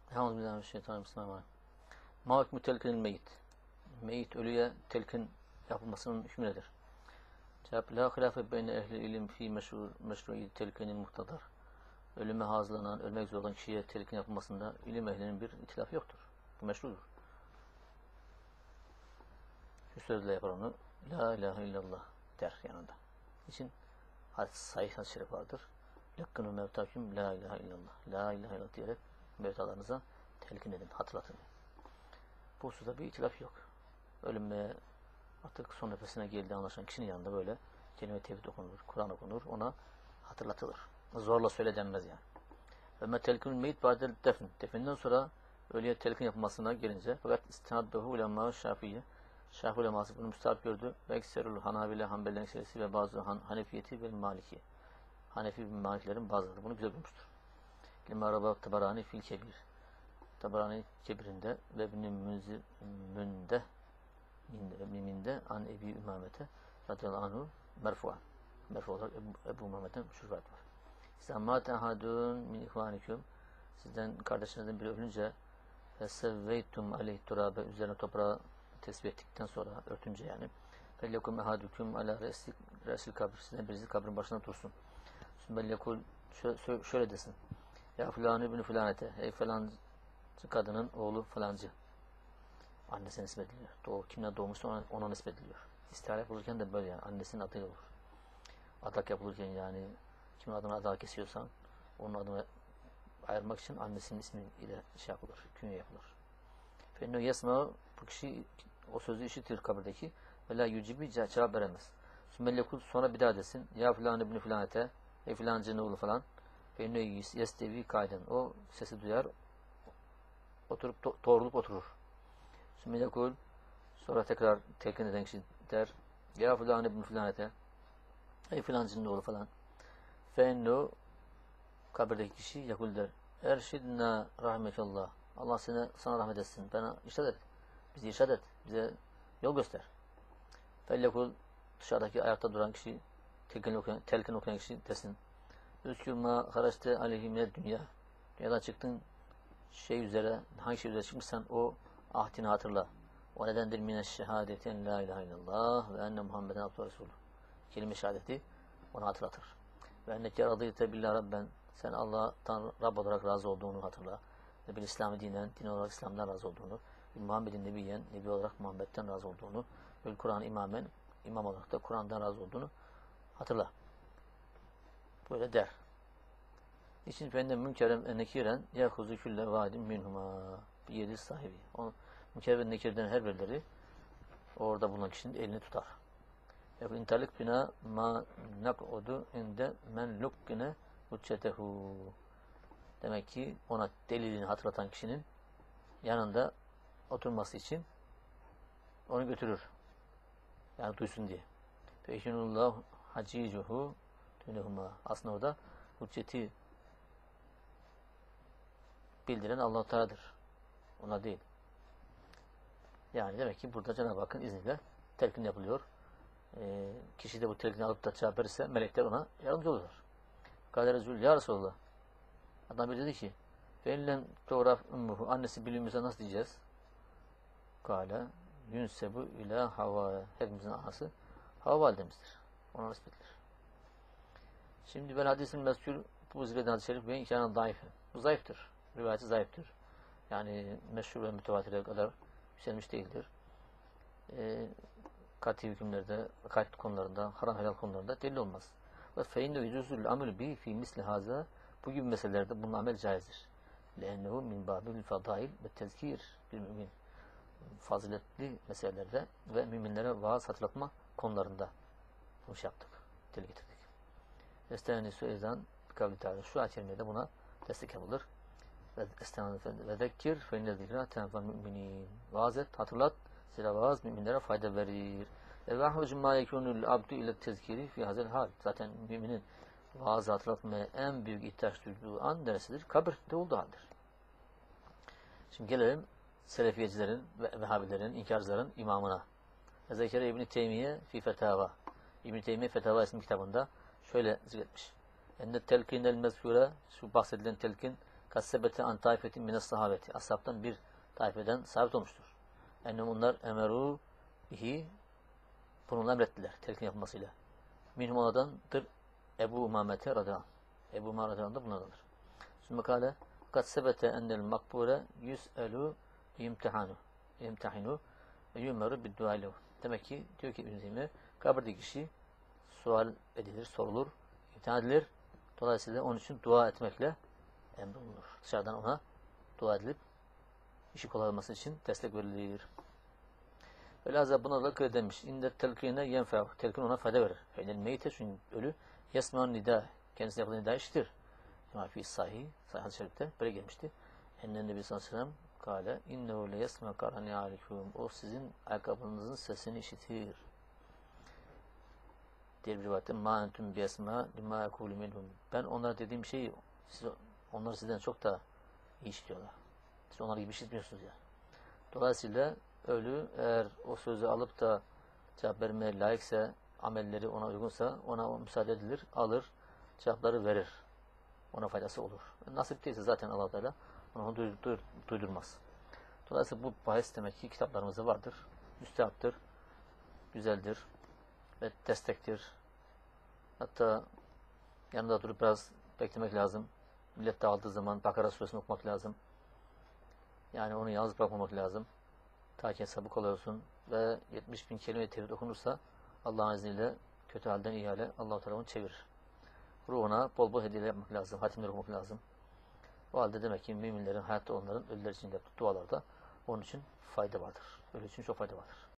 Euzubillahimineşşeytanirracim. Ma hükmü telkinil meyit. Meyit ölüye telkin yapılmasının hükmü nedir? Cevap: La hilafe beyne ehli ilim fi meşru'i telkinil muhtadar. Ölüme hazırlanan, ölmek üzere olan kişiye telkin yapılmasında ilim ehlinin bir itilafı yoktur. Bu meşrudur. Şu sözle yapar onu. La ilahe illallah der yanında. İçin sahih hadis-i şerif vardır. Lakkını mevtaküm la ilahe illallah. La ilahe illallah diyerek mevtalarınıza telkin edin, hatırlatın. Bu hususta bir itilaf yok. Ölüme artık son nefesine geldiği anlaşılan kişinin yanında böyle kelime-i tevhid okunur, Kur'an okunur, ona hatırlatılır. Zorla söyle denmez yani. Ve me telkinül meyit ba'del defn. Definden sonra ölüye telkin yapılmasına gelince fakat istinadbehu ulema Şafii. Şafii uleması bunu müstahap gördü. Ve ekserul hanabile hanbelilerin serisi ve bazı hanefiyeti ve maliki. Hanefi ve maliklerin bazıları bunu güzel bulmuştur. Lima rabab Tabarani fil kebir. Tabarani kebirinde ve münde an Ebi Ümamete radıyallahu anhu merfu'an. Merfu olarak Ebu Ümame'den şurbat var. İzamate ahadun min ihvaniküm. Sizden kardeşinizden biri ölünce fesevveytum aleyh turabe, üzerine toprağı tesbih ettikten sonra örtünce yani. Fellekum ehadüküm ala resil kabir. Sizden birisi kabrin başına dursun. Sümmellekul şöyle desin. Ya filan ibn filanete. Ey falancı kadının oğlu falancı. Annesine nispet ediliyor. Kimle doğmuşsa ona nispet ediliyor. İstihare yapılırken de böyle yani. Annesinin adıyla olur. Adak yapılırken yani kimin adına adak kesiyorsan onun adını ayırmak için annesinin ismiyle şey yapılır. Künye yapılır. Fenno yesma, bu kişi o sözü işitir kabirdeki ve la yücibi cevap veremez. Sümmellekul sonra bir daha desin. Ya filan ibn filanete. Ey filancının oğlu falan. Fenno yestevi kayden. O sesi duyar. Oturup doğrulup oturur. Sümmellekul sonra tekrar telkin eden kişi der. Ya filan ibn filanete. Ey filancının oğlu falan. Fenno kabirdeki kişi yakul der. Erşidna rahmekallah. Allah sana rahmet etsin. Bana irşad et. Bizi irşad et. Bize yol göster. Fellekul dışarıdaki ayakta duran kişi telkin okuyan kişi desin. Üskür ma haraçte aleyhimine dünya. Dünyadan çıktın şey üzere, hangi şey üzere çıkmışsan o ahdini hatırla. O nedendir mine şehadeten la ilahe illallah ve enne Muhammeden abdü resulü. Kelime şehadeti onu hatırlatır. Ve enneke radıyte billah rabben, sen Allah'tan Rab olarak razı olduğunu hatırla. Ve bil İslam'ı dinen, din olarak İslam'dan razı olduğunu, bil Muhammed'in nebiyen, nebi olarak Muhammed'den razı olduğunu, bil Kur'an imamen, imam olarak da Kur'an'dan razı olduğunu hatırla. Böyle der. İçin fende münkerem enekiren yahuzu külle vadim minhuma bir yedi sahibi. O münker ve nekirden her birileri orada bulunan kişinin elini tutar. Yakul intalik bina ma nak'udu inde men lukkine hüccetehu. Demek ki ona delilini hatırlatan kişinin yanında oturması için onu götürür. Yani duysun diye. Feşinullah hacicuhu tünehuma. Aslında orada hücceti bildiren Allah Teala'dır. Ona değil. Yani demek ki burada Cenab-ı Hakk'ın izniyle telkin yapılıyor. Kişi de bu telkini alıp da cevap verirse melekler ona yardımcı olurlar. Kader Rezul ya Resulallah. Adam bir dedi ki Feilen tuğraf ummuhu, annesi bilinmiyorsa nasıl diyeceğiz? Kale yünsebu ila Havva, hepimizin anası Havva validemizdir. Ona nispettir. Şimdi ben hadisin mezkür bu zikreden hadis-i şerif ve imkanı zayıf. Bu zayıftır. Rivayeti zayıftır. Yani meşhur ve mütevatire kadar yükselmiş değildir. Kati hükümlerde, kati konularında, haram helal konularında delil olmaz. Ve feinne yüzüzül amel bi fi misli haza, bu gibi meselelerde bunun amel caizdir. Lennehu min babil fadail ve tezkir bil mümin. Faziletli meselelerde ve müminlere vaaz hatırlatma konularında bunu şey yaptık, dil getirdik. Estağfirullah ezan kavli ta'ala. Şu ayet-i buna destek yapılır. Ve zekkir fe inne zikra tenfa'l müminin. Vaaz et, hatırlat. Zira vaaz müminlere fayda verir. Ve ahvecun ma yekunul abdu ile tezkiri fi hazel hal. Zaten müminin vaaz hatırlatmaya en büyük ihtiyaç duyduğu an neresidir? Kabirde olduğu haldir. Şimdi gelelim Selefiyecilerin ve Vehhabilerin, inkarcıların imamına. Zekeriya İbn-i Teymiye fi Fetava. İbn-i Teymiye Fetava isimli kitabında şöyle zikretmiş. Enne telkin el mezkure, şu bahsedilen telkin Kassebete an taifetin mines sahabeti. Ashabtan bir taifeden sabit olmuştur. Yani onlar emeru bihi bununla emrettiler. Telkin yapmasıyla. Minhum onadandır Ebu Umamete radıyallahu anh. Ebu Umame radıyallahu anh da bunlardandır. Sümme kâle kassebete ennel makbure yüs'elu yimtihanu ve yumeru bidduaylehu. Demek ki diyor ki İbn-i Teymiye, kabirdeki kişi sual edilir, sorulur, imtihan edilir. Dolayısıyla onun için dua etmekle emrolunur. Dışarıdan ona dua edilip işi kolay olması için destek verilir. Velhâzâ buna da kıyle demiş. İnde telkine yenfev. Telkin ona fayda verir. Feynel meyte, çünkü ölü yesman nida. Kendisine yapılan nida işitir. Ama fi sahih hadis-i şerifte böyle gelmişti. Ennen Nebi sallallahu aleyhi ve sellem kâle innehu le yesme karani alikum. O sizin ayakkabınızın sesini işitir. Diğer bir rivayette ma entum bi esma lima yekulu minhum. Ben onlara dediğim şeyi onlar sizden çok da iyi işitiyorlar. Siz onlar gibi işitmiyorsunuz ya. Dolayısıyla ölü eğer o sözü alıp da cevap vermeye layıksa, amelleri ona uygunsa ona müsaade edilir, alır, cevapları verir. Ona faydası olur. Nasip değilse zaten Allah Teala onu duydurmaz. Dolayısıyla bu bahis demek ki kitaplarımızda vardır. Müstehaptır, güzeldir ve destektir. Hatta yanında durup biraz beklemek lazım. Millet dağıldığı zaman Bakara suresini okumak lazım. Yani onu yalnız bırakmamak lazım. Ta ki hesabı kolay olsun ve 70.000 kelime tevhid okunursa Allah'ın izniyle kötü halden iyi hale Allah-u Teala onu çevirir. Ruhuna bol bol hediyeler yapmak lazım, hatimler okumak lazım. O halde demek ki müminlerin hayatta onların ölüler için yaptığı dualarda onun için fayda vardır. Ölü için çok fayda vardır.